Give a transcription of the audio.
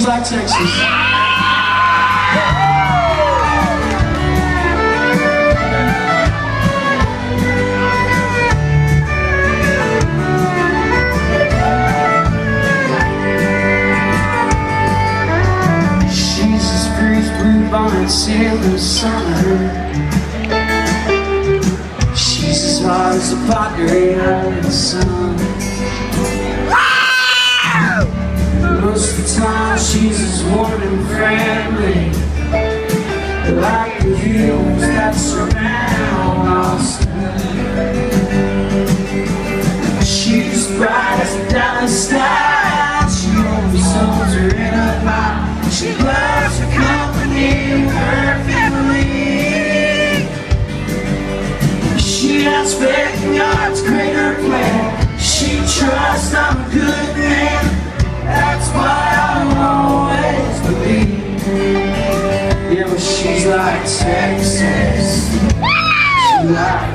like Texas. She's a breeze, blue bonnet, sailor summer. She's as hard as a pottery out in the sun. Most of the time she's as warm and friendly, like the hills that surround Austin. She's bright as a diamond star. She always holds her in her mouth. She loves her company, her family. She has faith in God's greater plan. She trusts I'm a good man. That's why I'll always believe. Yeah, but she's like Texas. She's like